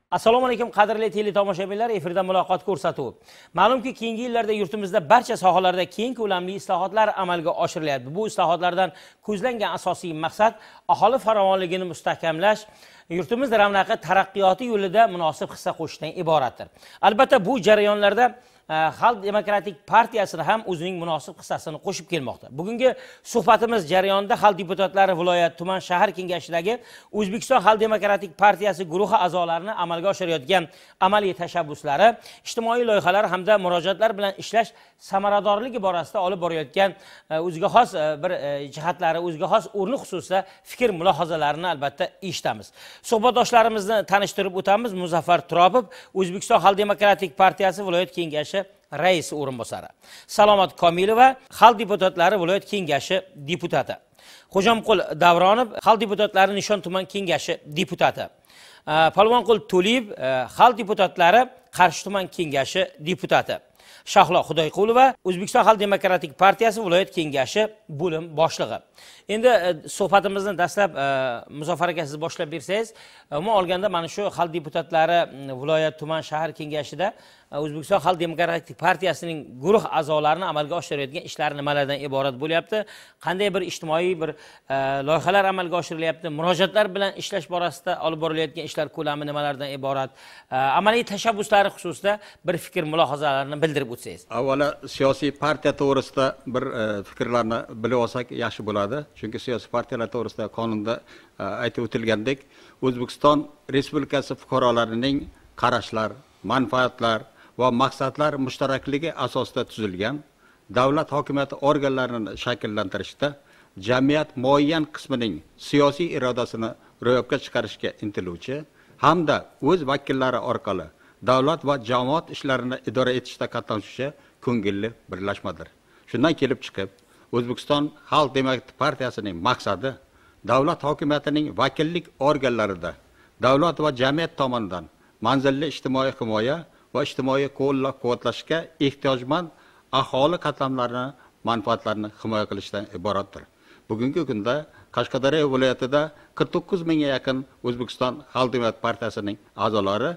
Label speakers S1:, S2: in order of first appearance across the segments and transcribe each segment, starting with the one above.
S1: Assalomu alaykum qadrli teletomoshabinlar, efirda muloqot ko'rsatuvi. Ma'lumki, keyingi yillarda yurtimizda barcha sohalarda keng ko'lamli islohotlar amalga oshirilyapti. Bu islohotlardan ko'zlangan asosiy maqsad aholi farovonligini mustahkamlash, yurtimiz ravnaqi taraqqiyoti yo'lida munosib hissa qo'shishdan iboratdir. Albatta bu jarayonlarda Xalq demokratik partiyasi ham o'zining munosib hissasini qo'shib kelmoqda. Bugungi suhbatimiz jarayonida xalq deputatlari viloyat, tuman, shahar kengashidagi O'zbekiston Xalq demokratik partiyasi guruhi a'zolarini amalga oshirayotgan amaliy tashabbuslari, ijtimoiy loyihalar hamda murojaatlar bilan ishlash samaradorligi borasida olib borayotgan o'ziga xos bir jihatlari, o'ziga xos o'rni xususida fikr mulohazalarini albatta eshitamiz. Suhbatdoshlarimizni tanishtirib o'tamiz. Muzaffar Turopov, O'zbekiston Xalq demokratik partiyasi viloyat kengashi raisi o'rinbosari. Salomat Komilova, xalq deputatlari viloyat kengashi deputati. Xo'jamqul Davronov, xalq deputatlari Nishon tuman kengashi deputati. Palvonqul To'liyev, xalq deputatlari Qarshi tuman kengashi deputati. Shahlo Xudoyqulova, O'zbekiston Xalq demokratik partiyasi viloyat kengashi bo'lim boshlig'i. Endi suhbatimizni dastlab Muzaffar aka siz boshlab bersangiz, umuman olganda mana shu xalq deputatlari viloyat, tuman, shahar kengashida O'zbekiston Xalq demokratik partiyasining guruh a'zolarini amalga oshirayotgan ishlari nimalardan iborat bo'lyapti? Qanday bir ijtimoiy bir loyihalar amalga oshirilyapti? Murojaatlar bilan ishlash borasida olib borilayotgan ishlar ko'lami nimalardan iborat? Amaliy tashabbuslari xususida bir fikr mulohazalarini bildirib o'tsangiz.
S2: Avvalo siyosiy partiya to'g'risida bir fikrlarni bilib olsak yaxshi bo'ladi. Chunki siyosiy partiyalar to'g'risida qonunda aytib o'tilgandek, O'zbekiston Respublikasi fuqarolarining qarashlar, manfaatlar va maqsadlar mushtarakligi asosida tuzilgan davlat hokimiyati organlarini shakllantirishda jamiyat muayyan qismining siyosiy irodasini ro'yobga chiqarishga intiluvchi hamda o'z vakillari orqali davlat va jamoat ishlarini idora etishda qatnashuvchi ko'ngilli birlashmadir. Shundan kelib chiqib, O'zbekiston Xalq demokratik partiyasining maqsadi davlat hokimiyatining vakillik organlarida davlat va jamiyat tomonidan manzilli ijtimoiy himoya va ijtimoiy qo'llab-quvvatlashga ehtiyojmand aholi qatlamlarining manfaatlarini himoya qilishdan iboratdir. Bugungi kunda Qashqadaryo viloyatida 49 mingga yaqin O'zbekiston Xalq demokratik partiyasining a'zolari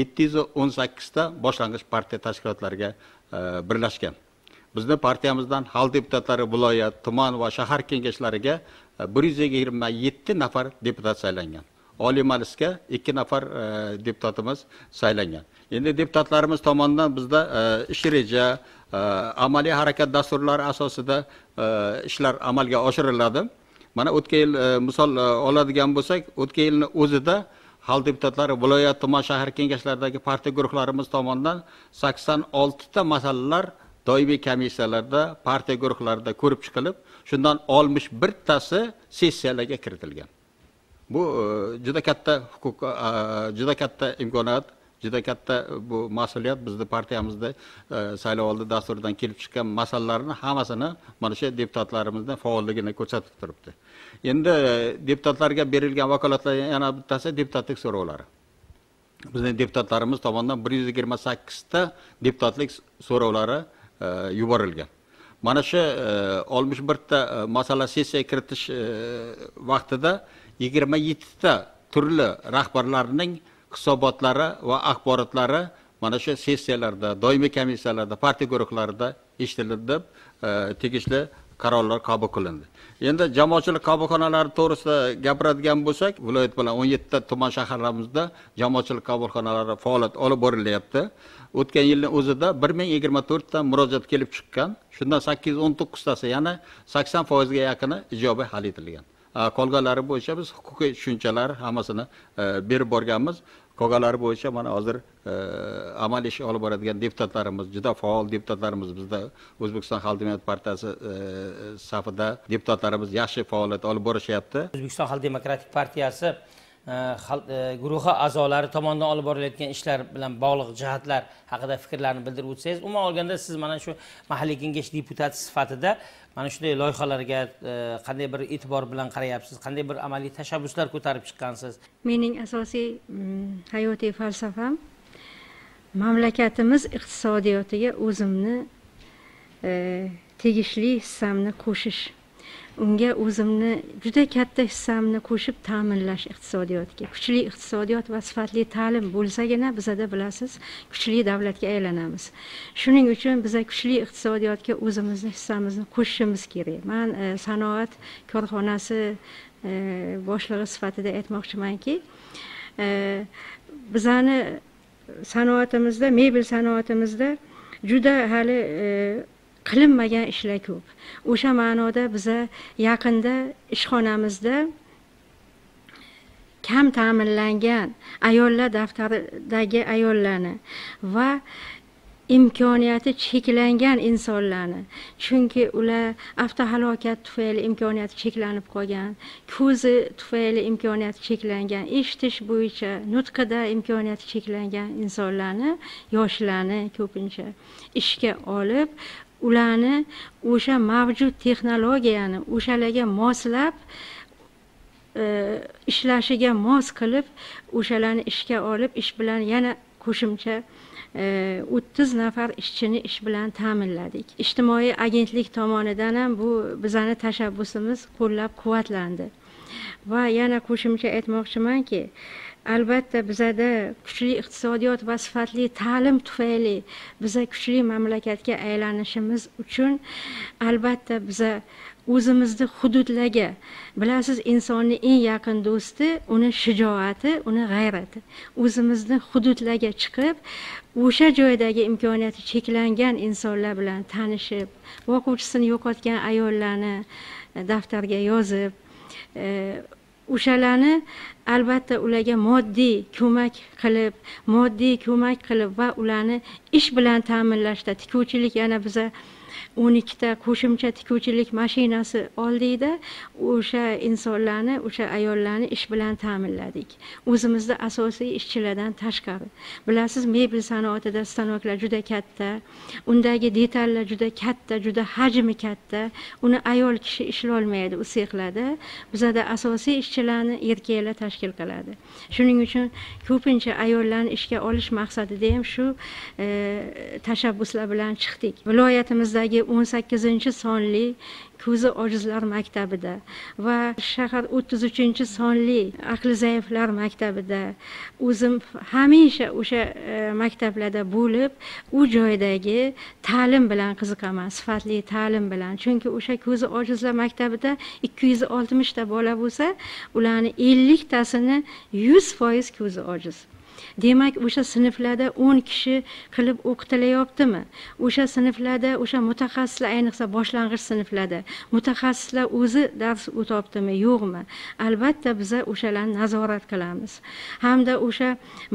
S2: 718 ta boshlang'ich partiya tashkilotlariga birlashgan. Bizning partiyamizdan xalq deputatlari viloyat, tuman va shahar kengashlariga 127 nafar deputat saylangan. Oliy Majlisga 2 nafar deputatimiz saylangan. Endi deputatlarimiz tomonidan bizda ish reja, amaliy harakat dasturlari asosida ishlar amalga oshiriladi. Mana o'tgan yil misol oladigan bo'lsak, o'tgan yilning o'zida xalq deputatlari viloyat, tuman, shahar kengashlaridagi partiya guruhlarimiz tomonidan 86 ta masalalar doimiy komissiyalarda, partiya guruhlarida ko'rib chiqilib, shundan 61 tasi sessiyalarga kiritilgan. Bu juda katta huquq, juda katta imkoniyat, juda katta bu mas'uliyat. Bizning partiyamizda saylovoldi dasturidan kelib chiqqan masalalarning hammasini mana shu deputatlarimizning faolligini ko'rsatib turibdi. Endi deputatlarga berilgan vakolatlarning yana bittasi deputatlik so'rovlari. Bizning deputatlarimiz tomonidan 128 ta deputatlik so'rovlari yuborilgan. Mana shu 61 ta masala sessiyaga kiritish vaqtida 27 ta turli rahbarlarning hisobotlari va axborotlari mana shu sessiyalarda, doimiy komissiyalarda, partiya guruhlarida eshitilib, tegishli qarorlar qabul qilindi. Endi jamoatchilik qabulxonalari to'g'risida gapiradigan bo'lsak, viloyat bilan 17 ta tuman shaharlarimizda jamoatchilik qabulxonalari faoliyat olib borilyapti. O'tgan yilning o'zida 1024 ta murojaat kelib chiqqan. Shundan 819 tasi, ya'ni 80% ga yaqini ijobiy hal etilgan. Qolganlari bo'yicha biz huquqiy tushunchalar hammasini berib borganmiz. Qolganlari bo'yicha mana hozir amal ish olib boradigan deputatlarimiz, juda faol deputatlarimiz bizda O'zbekiston Xalq demokratik partiyasi safida deputatlarimiz yaxshi faoliyat olib borishyapti.
S1: O'zbekiston Xalq demokratik partiyasi guruhi a'zolari tomonidan olib borilayotgan ishlar bilan bog'liq jihatlar haqida fikrlarni bildirib o'tsangiz, umuman olganda siz mana shu mahalliy kengash deputati sifatida mana shunday loyihalarga qanday bir e'tibor bilan qarayapsiz? Qanday bir amaliy tashabbuslar ko'tarib chiqqansiz?
S3: Mening asosiy hayotiy falsafam mamlakatimiz iqtisodiyotiga o'zimni tegishli hissamni qo'shish. unga o'zimni juda katta hissamni qo'shib ta'minlash iqtisodiyotga. Kuchli iqtisodiyot va sifatli ta'lim bo'lsagina bizada bilasiz, kuchli davlatga aylanamiz. Shuning uchun biz kuchli iqtisodiyotga o'zimizni hissamizni qo'shishimiz kerak. Men sanoat korxonasi boshlig'i sifatida aytmoqchimanki, bizani sanoatimizda, mebel sanoatimizda juda hali qilinmagan ishlar ko'p. O'sha ma'noda biza yaqinda ishxonamizda kam ta'minlangan ayollar daftaridagi ayollarni va imkoniyati cheklangan insonlarni, chunki ular avtohalokat tufayli imkoniyati cheklanib qolgan, ko'zi tufayli imkoniyati cheklangan, eshitish bo'yicha nutqida imkoniyati cheklangan insonlarni, yoshlarni ko'pincha ishga olib, ularni o'sha mavjud texnologiyani o'shalarga moslab ishlashiga mos qilib, o'shalarni ishga olib, ish bilan yana qo'shimcha 30 nafar ishchini ish bilan ta'minladik. Ijtimoiy agentlik tomonidan ham bu bizning tashabbusimiz qo'llab-quvvatlandi. Va yana qo'shimcha aytmoqchimanki, albatta bizada kuchli iqtisodiyot va sifatli ta'lim tufayli biza kuchli mamlakatga aylanishimiz uchun albatta biza o'zimizni hududlarga, bilasiz, insonning eng yaqin do'sti uni shijoati, uni g'ayrati. O'zimizni hududlarga chiqib, o'sha joydagi imkoniyati cheklangan insonlar bilan tanishib, boquvchisini yo'qotgan ayollarni daftarga yozib, o'shalarni albatta ularga moddiy ko'mak qilib va ularni ish bilan ta'minlashda, tikuvchilik, yana biza 12 ta qo'shimcha tikuvchilik mashinasi oldikda, o'sha insonlarni, o'sha ayollarni ish bilan ta'minladik. O'zimizda asosiy ishchilardan tashqari. Bilasiz, mebel sanoatida stanoklar juda katta, undagi detallar juda katta, juda hajmi katta. Uni ayol kishi ishlolmaydi u sexlarda. Bizada asosiy ishchilarni erkaklar tashkil qiladi. Shuning uchun ko'pincha ayollarni ishga olish maqsadida ham shu tashabbuslar bilan chiqdik. Viloyatimizdagi 18-sonli ko'zi ojizlar maktabida va shahar 33-sonli aqli zaiflar maktabida o'zim hamisha o'sha maktablarda bo'lib, u joydagi ta'lim bilan qiziqaman, sifatli ta'lim bilan. Chunki o'sha ko'zi ojizlar maktabida 260 ta bola bo'lsa, ularning 50 tasini 100% ko'zi ojiz. Demak, o'sha sinflarda 10 kishi qilib o'qitilayaptimi? O'sha sinflarda, o'sha mutaxassislar, ayniqsa boshlang'ich sinflarda mutaxassislar o'zi dars o'tayaptimi, yo'qmi? Albatta biz o'shalarni nazorat qilamiz. Hamda o'sha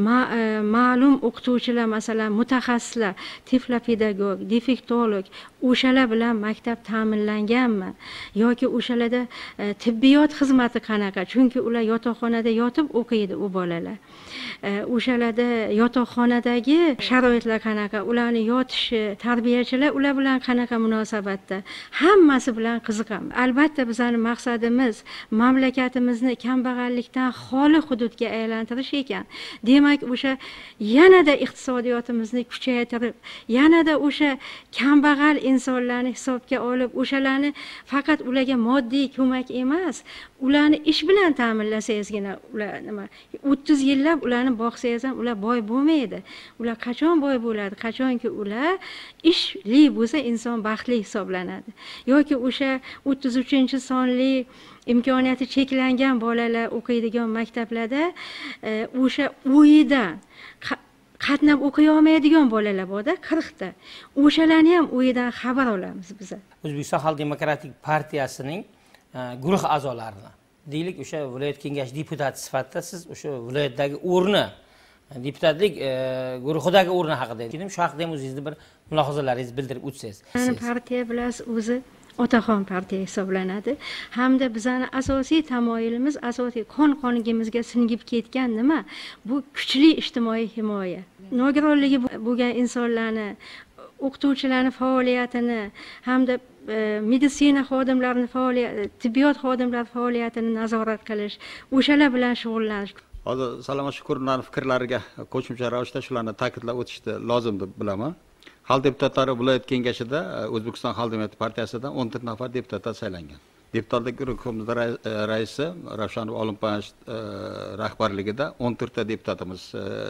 S3: ma'lum o'qituvchilar, masalan, mutaxassislar, tiflopedagog, defektolog, o'shalar bilan maktab ta'minlanganmi? Yoki o'shalarda tibbiyot xizmati qanaqa? Chunki ular yotoqxonada yotib o'qiydi u bolalar. O'shalarda yotoqxonadagi sharoitlar qanaqa, ularni yotishi, tarbiyachilar ular bilan qanaqa munosabatda, hammasi bilan qiziqamiz. Albatta bizning maqsadimiz mamlakatimizni kambag'allikdan xoli hududga aylantirish ekan. Demak, o'sha yanada iqtisodiyotimizni kuchaytirib, yanada o'sha kambag'al insonlarni hisobga olib, o'shalarni faqat ularga moddiy ko'mak emas, ularni ish bilan ta'minlasangizgina, ular nima 30 yillab ularni boqsangiz ham ular boy bo'lmaydi. Ular qachon boy bo'ladi? Qachonki ular ishli bo'lsa, inson baxtli hisoblanadi. Yoki o'sha 33-sonli imkoniyati cheklangan bolalar o'qiydigan maktablarda o'sha uyidan qatnab o'qiy olmaydigan bolalar borda, 40 ta. O'shalarni ham uyidan xabar olamiz biz.
S1: O'zbekiston Xalq Demokratik partiyasining guruh a'zolarini, deylik, o'sha viloyat kengashi deputati sifatida siz o'sha viloyatdagi o'rni, deputatlik guruhidagi o'rni haqida aytdim. Shu haqida ham o'zingizni bir mulohazalaringizni bildirib o'tsangiz.
S3: Partiya bilasiz, o'zi otaxon partiya hisoblanadi. Hamda bizning asosiy tamoyilimiz, asosiy qon-qonimizga singib ketgan nima? Bu kuchli ijtimoiy himoya. Nogironligi bo'lgan insonlarni, o'qituvchilarning faoliyatini hamda meditsina xodimlarining faoliyati, tibbiyot xodimlari faoliyatini nazorat qilish, o'shalar bilan shug'ullanish.
S2: Hozir Saloma Shukurovnaning fikrlariga qo'shimcha ravishda shularni ta'kidlab o'tishni lozim deb bilaman. Xalq deputatlari viloyat kengashida O'zbekiston Xalq Demokratik partiyasidan 14 nafar deputatlar saylangan. deputatlik guruhimiz raisi Ravshanov Olimpanov rahbarligida 14 ta deputatimiz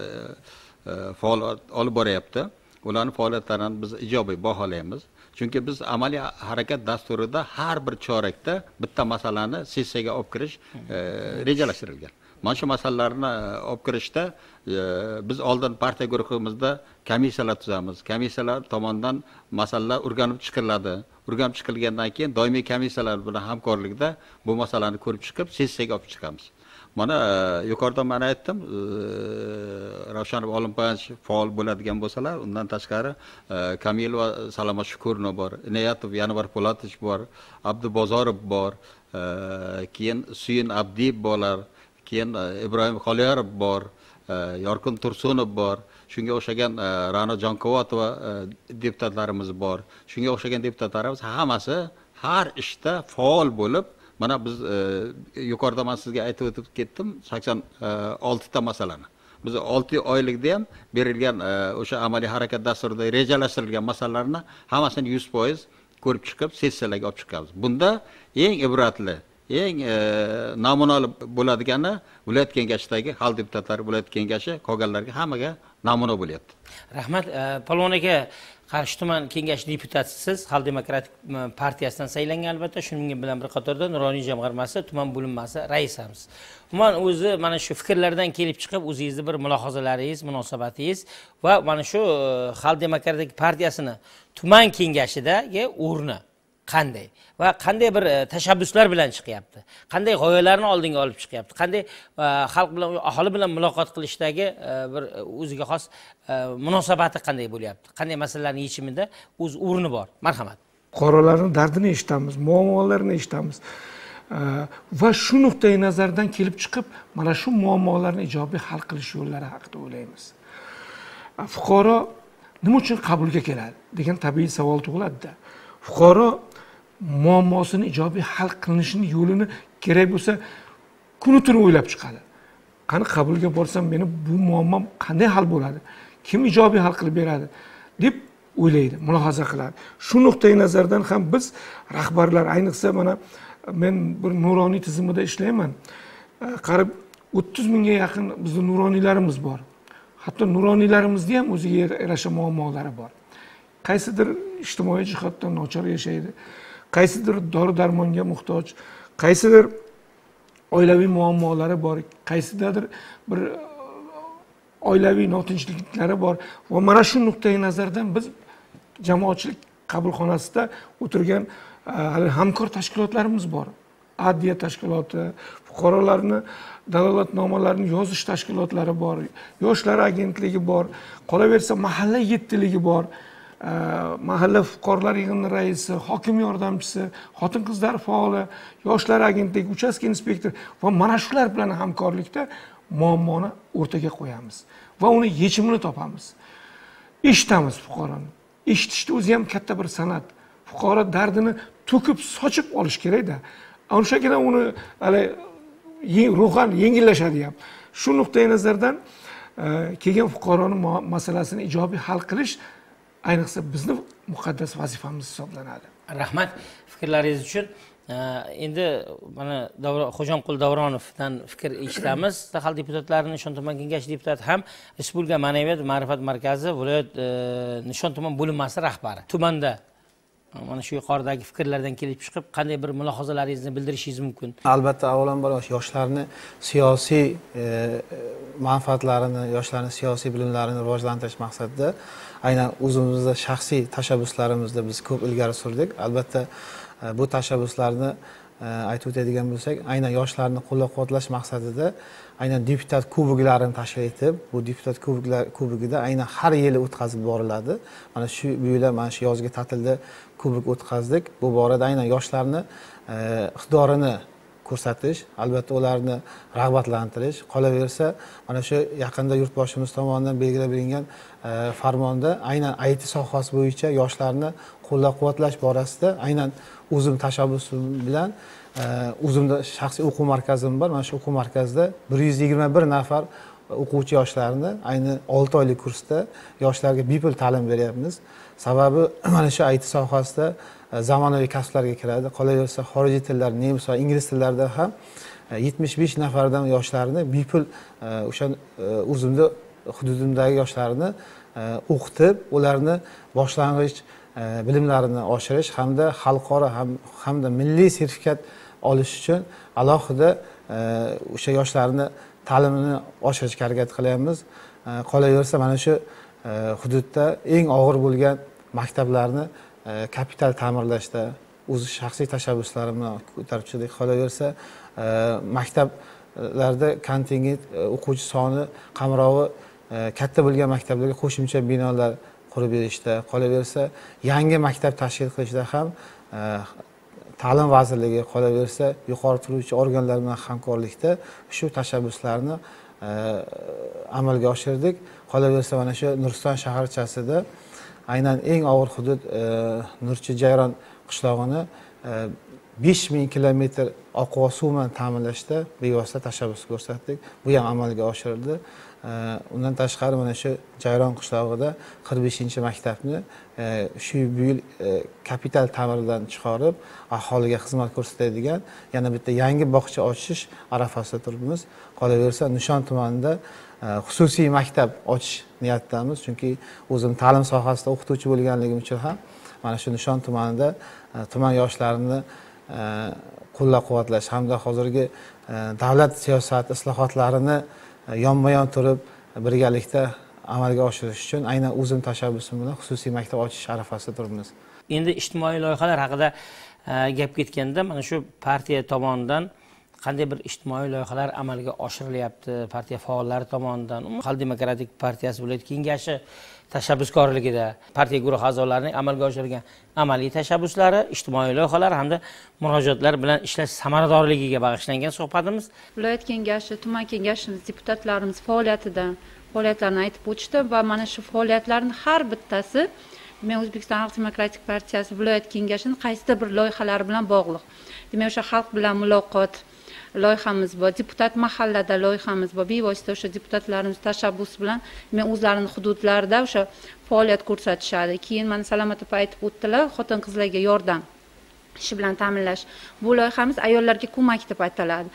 S2: faoliyat olib boryapti. Ularning faoliyatlarini biz ijobiy baholaymiz. Chunki biz amaliy harakat dasturida har bir chorakda bitta masalani sessiyaga olib kirish rejalashtirilgan. Mana shu masalalarni olib kirishda biz oldin partiya guruhimizda komissiyalar tuzamiz. Komissiyalar tomonidan masalalar o'rganib chiqiladi. O'rganib chiqilgandan keyin doimiy komissiyalar bilan hamkorlikda bu masalani ko'rib chiqib, sessiyaga olib chiqamiz. Mana yuqorida men aytdim, Ravshanov Olimpanov faol bo'ladigan bo'lsalar, undan tashqari Kamilova Saloma Shukurova bor, Inoyatov Yanvar Po'latovich bor, Abdubozorov bor, keyin Suyin Abdiyev bor, keyin Ibrohim Xoliyorov bor, Yorqin Tursunov bor, shunga o'xshagan Ra'no Jonquvotova deputatlarimiz bor. Shunga o'xshagan deputatlarimiz hammasi har ishda faol bo'lib, mana biz yuqorida men sizga aytib o'tib ketdim 86 ta masalani. Biz 6 oylikda ham berilgan o'sha amaliy harakat dasturida rejalashtirilgan masalalarni hammasini 100% ko'rib chiqib, sessiyalarga olib chiqamiz. Bunda eng ibratli, eng namunali bo'ladigani viloyat kengashdagi xalq deputatlari, viloyat kengashi qolganlarga hammaga namuna bo'lyapti.
S1: Rahmat. Polvon aka, Qarshi tuman kengashi deputatisiz, Xalq demokratik partiyasidan saylangan albatta. Shuning bilan bir qatorda Nuroniy jamg'armasi tuman bo'linmasi raisimiz. Umuman o'zi mana shu fikrlardan kelib chiqib, o'zingizni bir mulohazalaringiz, munosabatingiz va mana shu Xalq demokratik partiyasini tuman kengashidagi o'rni qanday va qanday bir tashabbuslar bilan chiqyapti, qanday g'oyalarni oldinga olib chiqyapti, qanday xalq bilan, aholi bilan muloqot qilishdagi bir o'ziga xos munosabati qanday bo'lyapti, qanday masalalarning yechimida o'z o'rni bor. Marhamat.
S4: Fuqarolarning dardini eshitamiz, muammolarini eshitamiz va shu nuqtai nazardan kelib chiqib, mana shu muammolarni ijobiy hal qilish yo'llari haqida o'ylaymiz. Fuqaro nima uchun qabulga keladi degan tabiiy savol tug'iladi-da. Fuqaro muammosini ijobiy hal qilinishini yo'lini kerak bo'lsa kuni tuni o'ylab chiqadi. Qani qabulga borsam meni bu muammom qanday hal bo'ladi? Kim ijobiy hal qilib beradi deb o'ylaydi, mulohaza qiladi. Shu nuqtai nazardan ham biz rahbarlar, ayniqsa mana men bir nuroniy tizimida ishlayman. Qarib 30 mingga yaqin bizning nuroniylarimiz bor. Hatto nuroniylarimizda ham o'ziga yarasha muammolari bor. Qaysidir ijtimoiy jihatdan nochor yashaydi, qaysidir dori-darmonga muhtoj, qaysidir oilaviy muammolari bor, qaysidadir bir oilaviy notinchliklari bor va mana shu nuqtai nazardan biz jamoatchilik qabulxonasida o'tirgan hamkor tashkilotlarimiz bor. Adliya tashkiloti, fuqarolarni dalolatnomalarini yozish tashkilotlari bor, yoshlar agentligi bor, qolaversa mahalla yettiligi bor. Mahalla fuqarolar yig'ini raisi, hokim yordamchisi, xotin-qizlar faoli, yoshlar agentligi, uchastka inspektori va mana shular bilan hamkorlikda muammoni o'rtaga qo'yamiz va uni yechimini topamiz. Eshitamiz fuqaroni. Eshitishni o'zi ham katta bir san'at. Fuqaro dardini to'kib, sochib olish kerak-da. O'shagina uni ruhan yengillashadi ham. Shu nuqtai nazardan kelgan fuqaroning masalasini ijobiy hal qilish ayniqsa bizni muqaddas vazifamiz hisoblanadi.
S1: Rahmat fikrlaringiz uchun. Endi mana Xo'jamqul Davronovdan fikr eshitamiz. Xalq deputatlarining Nishon tuman kengashi deputati ham Respublika ma'naviyat va ma'rifat markazi viloyat Nishon tuman bo'linmasi rahbari. Tumanda mana shu yuqoridagi fikrlardan kelib chiqib, qanday bir mulohazalaringizni bildirishingiz mumkin?
S5: Albatta, avvalambor yoshlarni siyosiy manfaatlarini, yoshlarning siyosiy bilimlarini rivojlantirish maqsadida aynan o'zimizda shaxsiy tashabbuslarimizda biz ko'p ilgari surdik. Albatta, bu tashabbuslarni aytib o'tadigan bo'lsak, aynan yoshlarni qo'llab-quvvatlash maqsadida aynan deputat kuboklarini tashkil etib, bu deputat kubogida aynan har yili o'tkazib boriladi. Mana shu yili mana shu yozgi ta'tilda kubok o'tkazdik. Bu borada aynan yoshlarni iqtidorini ko'rsatish, albatta ularni rag'batlantirish. Qolaversa, mana shu yaqinda yurtboshimiz tomonidan belgilab berilgan farmonda aynan IT sohasi bo'yicha yoshlarni qo'llab-quvvatlash borasida aynan o'zim tashabbusim bilan o'zimda shaxsiy o'quv markazim bor. Mana shu o'quv markazida 121 nafar o'quvchi yoshlarni ayni 6 oylik kursda yoshlarga bepul ta'lim beryapmiz. Sababi mana shu IT sohasida zamonaviy kasblarga kiradi. Qolaversa xorijiy tillar, nemis va ingliz tillarida ham 75 nafardan yoshlarni bepul o'sha o'zimda hududimdagi yoshlarni o'qitib, ularni boshlang'ich bilimlarini oshirish hamda xalqaro hamda milliy sertifikat olish uchun alohida o'sha yoshlarni ta'limini oshirishga harakat qilyapmiz. Qolaversa mana shu hududda eng og'ir bo'lgan maktablarni kapital ta'mirlashda o'z shaxsiy tashabbuslarim bilan ko'tarib chiqdik. Qolaversa maktablarda kontingent o'quvchi soni qamrovi katta bo'lgan maktablarga qo'shimcha binolar qurib berishda, qolaversa yangi maktab tashkil qilishda ham ta'lim vazirligi, qolaversa yuqori turuvchi organlar bilan hamkorlikda shu tashabbuslarni amalga oshirdik. Qolaversa mana shu Nuriston shaharchasida aynan eng og'ir hudud Nurchi Jayron qishlog'ini 5000 kilometr oqova suv bilan ta'minlashda bevosita tashabbus ko'rsatdik. Bu ham amalga oshirildi. Undan tashqari mana shu Jayron qishlog'ida 45-maktabni shu yil kapital ta'mirdan chiqarib aholiga xizmat ko'rsatadigan yana bitta yangi bog'cha ochish arafasida turibmiz. Qolaversa Nishon tumanida xususiy maktab ochish niyatidamiz, chunki o'zim ta'lim sohasida o'qituvchi bo'lganligim uchun ham mana shu Nishon tumanida tuman yoshlarini qo'llab-quvvatlash hamda hozirgi davlat siyosati islohotlarini yonma-yon turib birgalikda amalga oshirish uchun aynan o'zim tashabbusim bilan xususiy maktab ochish arafasida turibmiz.
S1: Endi ijtimoiy loyihalar haqida gap ketganda, mana shu partiya tomonidan qanday bir ijtimoiy loyihalar amalga oshirilyapti, partiya faollari tomonidan, Xalq demokratik partiyasi viloyat kengashi tashabbuskorligida partiya guruh a'zolarining amalga oshirgan amaliy tashabbuslari, ijtimoiy loyihalar hamda murojaatlar bilan ishlash samaradorligiga bag'ishlangan suhbatimiz.
S6: Viloyat kengashi, tuman kengashimiz deputatlarimiz faoliyatlarini aytib o'tishdi va mana shu faoliyatlarning har bittasi demak O'zbekiston Xalq demokratik partiyasi viloyat kengashining qaysidir bir loyihalari bilan bog'liq. Demak o'sha xalq bilan muloqot loyihamiz bor, deputat mahallada loyihamiz bor. Bevosita o'sha deputatlarimiz tashabbus bilan o'zlarining hududlarida o'sha faoliyat ko'rsatishadi. Keyin mana Salomat opa aytib o'tdilar, xotin-qizlarga yordam ish bilan ta'minlash. Bu loyihamiz ayollarga ko'mak deb aytiladi.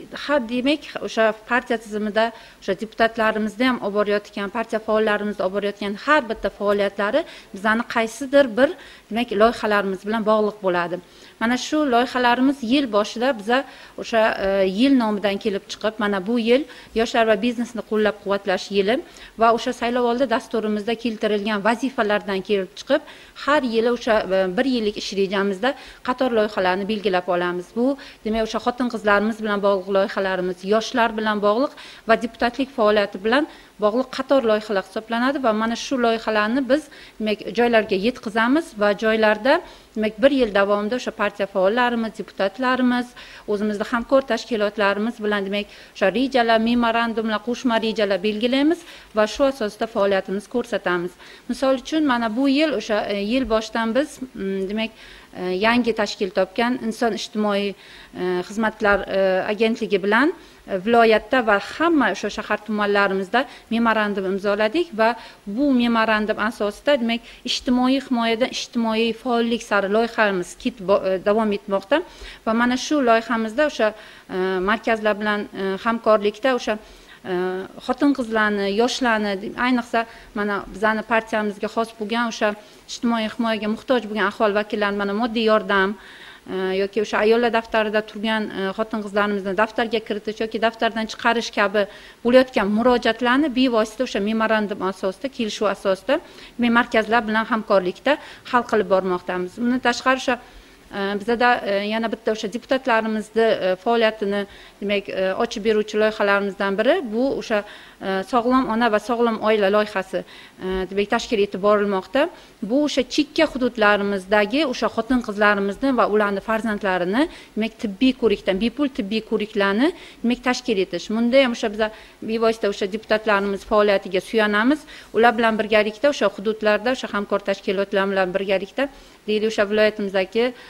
S6: Demak, o'sha partiya tizimida o'sha deputatlarimizni ham olib borayotgan, partiya faollarimizni olib borayotgan har bitta faoliyatlari bizani qaysidir bir demak loyihalarimiz bilan bog'liq bo'ladi. Mana shu loyihalarimiz yil boshida biza o'sha yil nomidan kelib chiqib, mana bu yil yoshlar va biznesni qo'llab-quvvatlash yili va o'sha saylovoldi dasturimizda keltirilgan vazifalardan kelib chiqib, har yili o'sha bir yillik ish rejamizda qator loyihalarni belgilab olamiz. Bu demak o'sha xotin-qizlarimiz bilan bog'liq loyihalarimiz, yoshlar bilan bog'liq va deputatlik faoliyati bilan bog'liq qator loyihalar hisoblanadi va mana shu loyihalarni biz demak joylarga yetkazamiz va joylarda demak bir yil davomida o'sha partiya faollarimiz, deputatlarimiz, o'zimizda hamkor tashkilotlarimiz bilan demak o'sha rejalar, memorandumlar, qo'shma rejalar belgilaymiz va shu asosda faoliyatimizni ko'rsatamiz. Misol uchun mana bu yil o'sha yil boshidan biz demak yangi tashkil topgan Inson ijtimoiy xizmatlar agentligi bilan viloyatda va hamma o'sha shahar tumanlarimizda memorandum imzoladik va bu memorandum asosida demak ijtimoiy himoyadan ijtimoiy faollik sari loyihamiz davom etmoqda va mana shu loyihamizda o'sha markazlar bilan hamkorlikda o'sha xotin-qizlarni, yoshlarni, ayniqsa mana bizning partiyamizga xos bo'lgan o'sha ijtimoiy himoyaga muhtoj bo'lgan aholi vakillarini mana moddiy yordam yoki o'sha ayollar daftarida turgan xotin-qizlarimizni daftarga kiritish yoki daftardan chiqarish kabi bo'layotgan murojaatlarni bevosita o'sha memorandum asosida, kelishuv asosida markazlar bilan hamkorlikda hal qilib bormoqdamiz. Bundan tashqari o'sha bizda yana bitta o'sha deputatlarimizni faoliyatini demak ochib beruvchi loyihalarimizdan biri bu o'sha sog'lom ona va sog'lom oila loyihasi demak tashkil etib borilmoqda. Bu o'sha chekka hududlarimizdagi o'sha xotin-qizlarimizni va ularning farzandlarini demak tibbiy ko'rikdan, bepul tibbiy ko'riklarni demak tashkil etish. Bunda ham o'sha biz bevosita o'sha deputatlarimiz faoliyatiga suyanamiz. Ular bilan birgalikda o'sha hududlarda o'sha hamkor tashkilotlar bilan birgalikda deylik o'sha viloyatimizdagi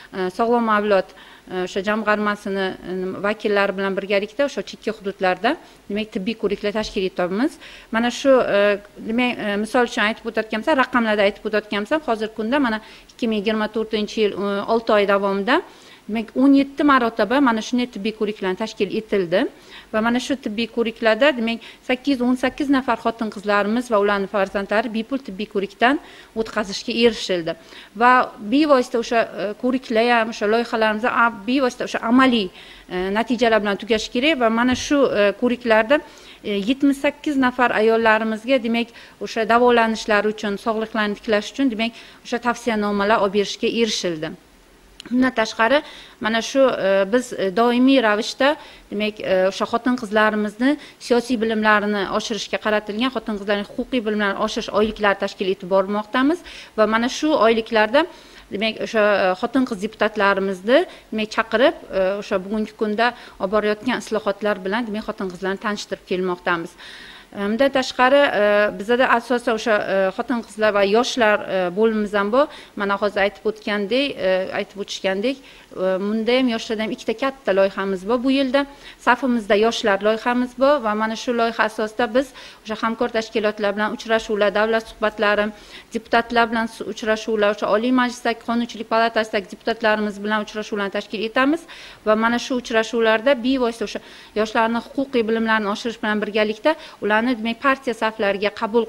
S6: sog'lom avlod o'sha jamg'armasini vakillari bilan birgalikda o'sha chekka hududlarda demak tibbiy ko'riklar tashkil etamiz. Mana shu demak misol uchun aytib o'tayotgan bo'lsam, raqamlarda aytib o'tayotgan bo'lsam, hozirgi kunda mana 2024-yil 6 oy davomida demak 17 marotaba mana shunday tibbiy ko'riklar tashkil etildi va mana shu tibbiy ko'riklarda demak 818 nafar xotin-qizlarimiz va ularning farzandlari bepul tibbiy ko'rikdan o'tkazishga erishildi. Va bevosita o'sha ko'riklar ham o'sha loyihalarimiz bevosita o'sha amaliy natijalar bilan tugashi kerak va mana shu ko'riklarda 78 nafar ayollarimizga demak o'sha davolanishlari uchun, sog'liqlarini tiklash uchun demak o'sha tavsiyanomalar olib berishga erishildi. Bundan tashqari mana shu biz doimiy ravishda demak o'sha xotin-qizlarimizni siyosiy bilimlarini oshirishga qaratilgan xotin-qizlarning huquqiy bilimlarini oshirish oyliklari tashkil etib bormoqdamiz va mana shu oyliklarda demak o'sha xotin-qiz deputatlarimizni demak chaqirib o'sha bugungi kunda olib borayotgan islohotlar bilan demak xotin-qizlarni tanishtirib kelmoqdamiz. Bundan tashqari bizda asosan o'sha xotin-qizlar va yoshlar bo'limimiz ham bor. Mana hozir aytib o'tishgandek, bunda ham yoshlarda ham ikkita katta loyihamiz bor. Bu yilda safimizda yoshlar loyihamiz bor va mana shu loyiha asosida biz o'sha hamkor tashkilotlar bilan uchrashuvlar, davlat suhbatlari, deputatlar bilan uchrashuvlar, o'sha Oliy Majlisdagi Qonunchilik palatasidagi deputatlarimiz bilan uchrashuvlarni tashkil etamiz va mana shu uchrashuvlarda bevosita o'sha yoshlarning huquqiy bilimlarini oshirish bilan birgalikda ularni demak partiya saflariga qabul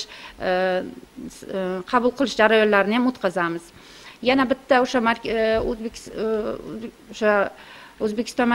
S6: qilish jarayonlarini ham o'tkazamiz. Yana bitta o'sha O'zbekiston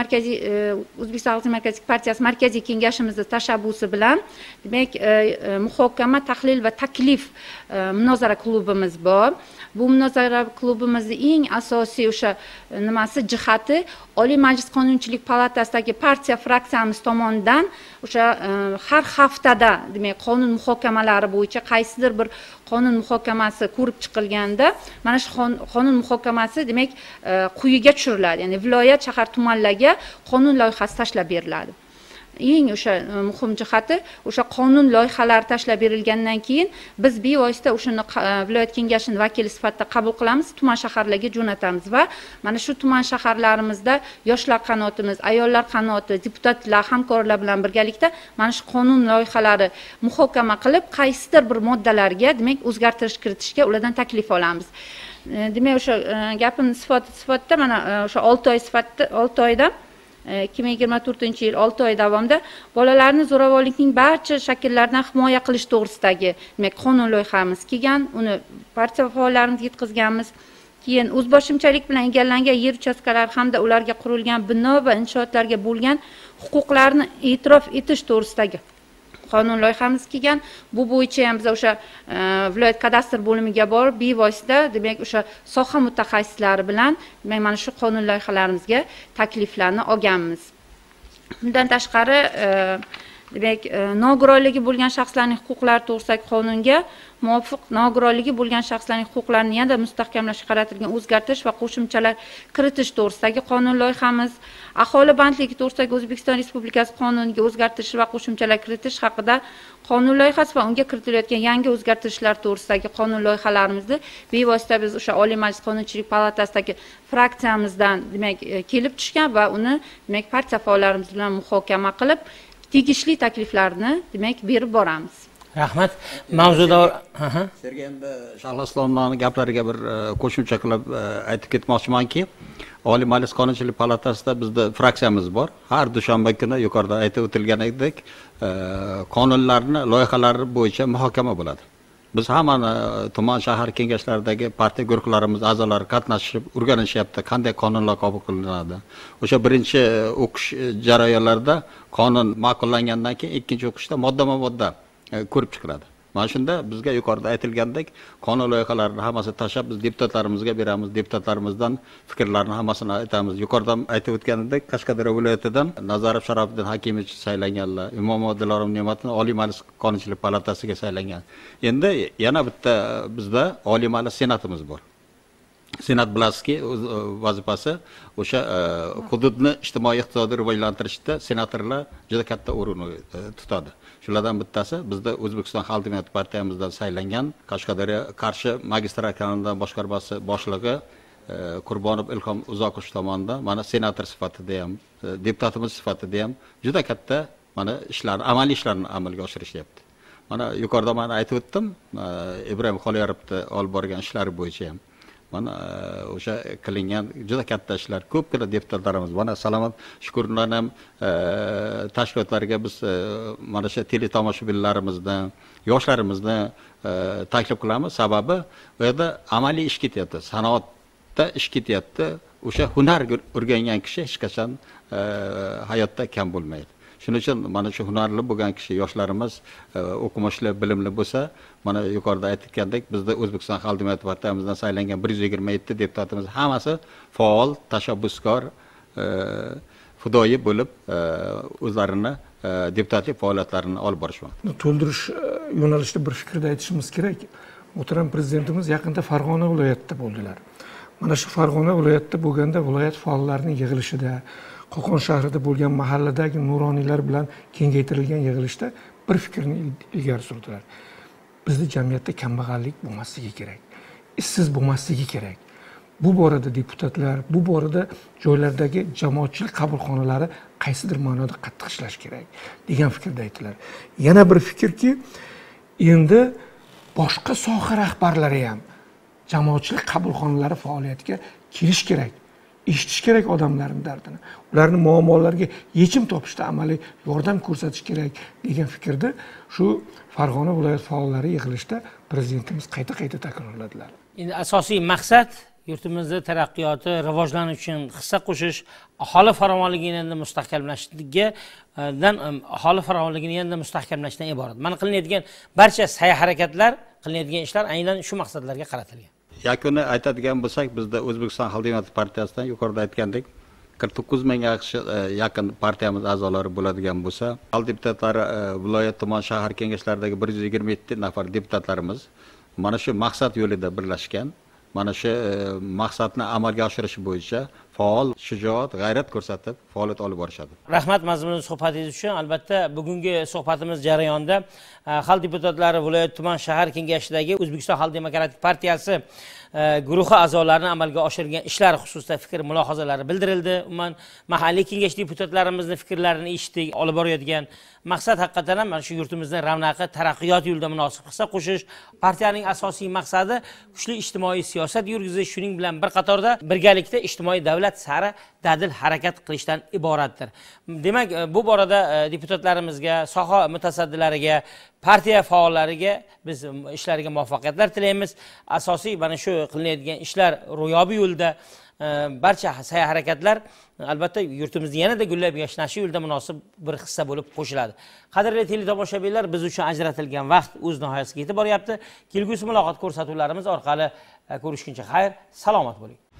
S6: Xalq Markaziy partiyasi markaziy kengashimizning tashabbusi bilan demak muhokama, tahlil va taklif munozara klubimiz bor. Bu munozara klubimizning eng asosiy o'sha jihati Oliy Majlis Qonunchilik palatasidagi partiya fraksiyamiz tomonidan o'sha har haftada demak qonun muhokamalari bo'yicha qaysidir bir qonun muhokamasi ko'rib chiqilganda mana shu qonun muhokamasi demak quyiga tushiriladi. Ya'ni viloyat, shahar, tumanlarga qonun loyihasi tashlab beriladi. Eng o'sha muhim jihati o'sha qonun loyihalari tashlab berilgandan keyin biz bevosita o'shani viloyat kengashining vakili sifatida qabul qilamiz, tuman shaharlarga jo'natamiz va mana shu tuman shaharlarimizda yoshlar qanotimiz, ayollar qanoti, deputatlar, hamkorlar bilan birgalikda mana shu qonun loyihalari muhokama qilib, qaysidir bir moddalarga demak o'zgartirish kiritishga ulardan taklif olamiz. Demak o'sha gapimni sifatida mana o'sha 6 oyda 2024-yil 6 oy davomida bolalarni zo'ravonlikning barcha shakllaridan himoya qilish to'g'risidagi demak qonun loyihamiz kelgan, uni partiya faollarimizga yetkazganmiz. Keyin o'zboshimchalik bilan egallangan yer uchastkalari hamda ularga qurilgan bino va inshootlarga bo'lgan huquqlarni e'tirof etish to'g'risidagi qonun loyihamiz kelgan. Bu bo'yicha ham biz o'sha viloyat kadastr bo'limiga borib bevosita demak o'sha soha mutaxassislari bilan demak mana shu qonun loyihalarimizga takliflarni olganmiz. Bundan tashqari demak nogironligi bo'lgan shaxslarning huquqlari to'g'risidagi qonunga muvofiq nogironligi bo'lgan shaxslarning huquqlarini yanada mustahkamlashga qaratilgan o'zgartirish va qo'shimchalar kiritish to'g'risidagi qonun loyihamiz, aholi bandligi to'g'risidagi O'zbekiston Respublikasi qonuniga o'zgartirish va qo'shimchalar kiritish haqida qonun loyihasi va unga kiritilayotgan yangi o'zgartirishlar to'g'risidagi qonun loyihalarimizni bevosita biz o'sha Oliy Majlis Qonunchilik palatasidagi fraksiyamizdan demak kelib tushgan va uni demak partiya faollarimiz bilan muhokama qilib tegishli takliflarni demak berib boramiz.
S1: Rahmat. Mavzuda
S2: Sergey endi Shahlo Islomning gaplariga bir qo'shimcha qilib aytib ketmoqchimanki, Oliy Majlis Qonunchilik palatasida bizda fraksiyamiz bor. Har dushanba kuni yuqorida aytib o'tilganidek qonunlarni, loyihalar bo'yicha muhokama bo'ladi. Biz hamma tuman shahar kengashlaridagi partiya guruhlarimiz a'zolari qatnashib o'rganishyapti, qanday qonunlar qabul qilinadi. O'sha birinchi o'qish jarayonlarida qonun ma'qullangandan keyin ikkinchi o'qishda modda ko'rib chiqiladi. Mana shunda bizga yuqorida aytilgandek qonun loyihalarini hammasini tashlab biz deputatlarimizga beramiz, deputatlarimizdan fikrlarni hammasini aytamiz. Yuqorida aytib o'tganidek Qashqadaryo viloyatidan Nazarov Sharafdin Hakimovich saylanganlar, Imomov Dilorom Ne'matni Oliy Majlis Qonunchilik palatasiga saylangan. Endi yana bitta bizda Oliy Majlis Senatimiz bor. Senat bilasizki, vazifasi o'sha hududni ijtimoiy-iqtisodiy rivojlantirishda senatorlar juda katta o'rin tutadi. Shulardan bittasi bizda O'zbekiston Xalq Demokratik partiyamizdan saylangan Qashqadaryo Qarshi magistrat kanalidan boshqarmasi boshlig'i Qurbonov Ilhom Uzoqov tomonidan mana senator sifatida ham, deputatimiz sifatida ham juda katta mana ishlarni, amaliy ishlarni amalga oshirishyapti. Mana yuqorida mana aytib o'tdim, Ibrohim Xoliyorovni olib borgan ishlari bo'yicha ham mana o'sha qilingan juda katta ishlar, ko'pgina deputatlarimiz, mana Salomat Shukurlarni ham tashkilotlarga biz mana shu teletomoshabinlarimizdan, yoshlarimizni taklif qilamiz. Sababi bu yerda amaliy ish ketyapti, sanoatda ish ketyapti. O'sha hunar o'rgangan kishi hech qachon hayotda kam bo'lmaydi. Shuning uchun mana shu hunarli bo'lgan kishi, yoshlarimiz o'qimishli, bilimli bo'lsa, mana yuqorida aytgandek, bizda O'zbekiston Xalq Demokratik partiyamizdan saylangan 127 deputatimiz hammasi faol, tashabbuskor, fidoyi bo'lib, o'zlarini deputatlik faoliyatlarini olib borishmoqda.
S4: To'ldirish yo'nalishida bir fikrda aytishimiz kerak. Muhtaram prezidentimiz yaqinda Farg'ona viloyatida bo'ldilar. Mana shu Farg'ona viloyatida bo'lganda viloyat faollarining yig'ilishida, Qo'qon shahrida bo'lgan mahalladagi nuroniylar bilan kengaytirilgan yig'ilishda bir fikrni ilgari surdilar. Bizda jamiyatda kambag'allik bo'lmasligi kerak, ishsiz bo'lmasligi kerak. Bu borada deputatlar, bu borada joylardagi jamoatchilik qabulxonalari qaysidir ma'noda qattiq ishlash kerak degan fikrda aytdilar. Yana bir fikrki, endi boshqa soha rahbarlari ham jamoatchilik qabulxonalari faoliyatiga kirish kerak. Eshitish kerak odamlarning dardini. Ularning muammolariga yechim topishda amaliy yordam ko'rsatish kerak degan fikrda shu Farg'ona viloyat faollari yig'ilishda prezidentimiz qayta takrorladilar.
S1: Endi asosiy maqsad yurtimizda taraqqiyoti, rivojlanish uchun hissa qo'shish, aholi farovonligini yanada mustahkamlashdan iborat. Mana qilinadigan barcha sa'y-harakatlar, qilinadigan ishlar aynan shu maqsadlarga qaratilgan.
S2: Yakuni aytadigan bo'lsak, bizda O'zbekiston Xalq Demokratik partiyasidan yuqorida aytgandek 49 mingga yaqin partiyamiz a'zolari bo'ladigan bo'lsa, xalq deputatlari viloyat, tuman, shahar kengashlaridagi 127 nafar deputatlarimiz mana shu maqsad yo'lida birlashgan. Mana shu maqsadni amalga oshirish bo'yicha faol, shijoat, g'ayrat ko'rsatib faoliyat olib borishadi.
S1: Rahmat mazmunli suhbatingiz uchun. Albatta, bugungi suhbatimiz jarayonida xalq deputatlari viloyat, tuman, shahar kengashidagi O'zbekiston Xalq Demokratik partiyasi guruhi a'zolarini amalga oshirgan ishlar xususida fikr mulohazalari bildirildi. Umuman mahalliy kengash deputatlarimizning fikrlarini eshitdik. Olib borayotgan maqsad haqiqatan ham mana shu yurtimizning ravnaqi, taraqqiyot yo'lida munosib hissa qo'shish. Partiyaning asosiy maqsadi kuchli ijtimoiy siyosat yurgizish, shuning bilan bir qatorda birgalikda ijtimoiy davlat sari dadil harakat qilishdan iboratdir. Demak, bu borada deputatlarimizga, soha mutasaddilariga, partiya faollariga biz ishlariga muvaffaqiyatlar tilaymiz. Asosiy mana shu qilinadigan ishlar ro'yobi yo'lda barcha sa'y-harakatlar albatta yurtimizni yanada gullab yashnashi yo'lida munosib bir hissa bo'lib qo'shiladi. Qadrli teletomoshabinlar, biz uchun ajratilgan vaqt o'z nihoyasiga yetib boryapti. Kelgusi muloqot ko'rsatuvlarimiz orqali ko'rishguncha xayr, salomat bo'ling.